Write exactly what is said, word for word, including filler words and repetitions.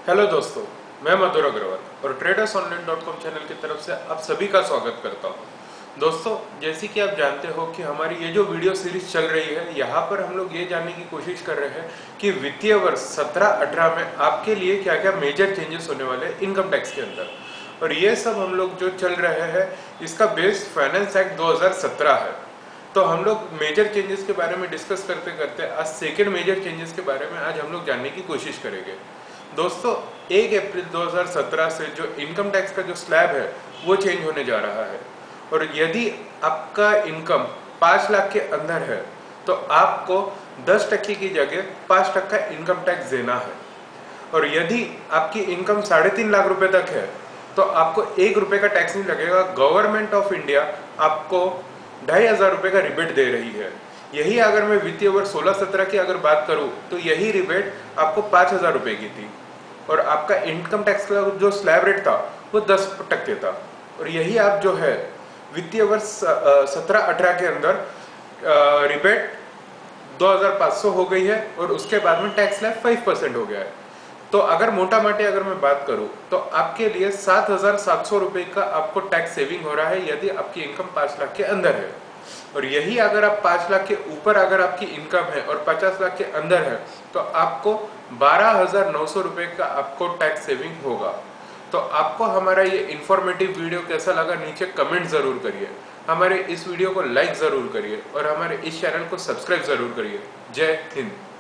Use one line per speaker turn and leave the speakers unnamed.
Hello दोस्तों, मैं मधुर अग्रवाल और traders online dot com channel की तरफ से आप सभी का स्वागत करता हूं। दोस्तों, जैसे कि आप जानते हो कि हमारी ये जो वीडियो सीरीज चल रही है, यहाँ पर हम लोग ये जानने की कोशिश कर रहे हैं कि वित्तीय वर्ष सत्रह अठारह में आपके लिए क्या क्या मेजर चेंजेस होने वाले हैं इनकम टैक्स के अंदर। और ये सब हम लोग जो चल रहे हैं, इसका बेस फाइनेंस एक्ट दो हज़ार सत्रह है। तो हम लोग मेजर चेंजेस के बारे में डिस्कस करते करते आज सेकेंड मेजर चेंजेस के बारे में आज हम लोग जानने की कोशिश करेंगे। दोस्तों, एक अप्रैल दो हज़ार सत्रह से जो इनकम टैक्स का जो स्लैब है वो चेंज होने जा रहा है। और यदि आपका इनकम पाँच लाख के अंदर है तो आपको दस टक्के की जगह पाँच टक्का इनकम टैक्स देना है। और यदि आपकी इनकम साढ़े तीन लाख रुपए तक है तो आपको एक रुपए का टैक्स नहीं लगेगा। गवर्नमेंट ऑफ इंडिया आपको ढाई हजार रुपए का रिबेट दे रही है। यही अगर मैं वित्तीय वर्ष सोलह सत्रह की अगर बात करूं तो यही रिबेट आपको पाँच हजार रुपए की थी और आपका इनकम टैक्स का जो स्लैब रेट था वो दस टक्के था। और यही आप जो है वित्तीय वर्ष सत्रह अठारह के अंदर रिबेट दो हजार पाँच सौ हो गई है और उसके बाद में टैक्स स्लैब पाँच परसेंट हो गया है। तो अगर मोटा मोटी अगर मैं बात करूं तो आपके लिए सात हजार सात सौ रुपए का आपको टैक्स सेविंग हो रहा है यदि आपकी इनकम पाँच लाख के अंदर है। और यही अगर आप पाँच लाख के ऊपर अगर आपकी इनकम है और पचास लाख के अंदर है तो आपको बारह हजार नौ सौ रुपए का आपको टैक्स सेविंग होगा। तो आपको हमारा ये इंफॉर्मेटिव वीडियो कैसा लगा नीचे कमेंट जरूर करिए, हमारे इस वीडियो को लाइक जरूर करिए और हमारे इस चैनल को सब्सक्राइब जरूर करिए। जय हिंद।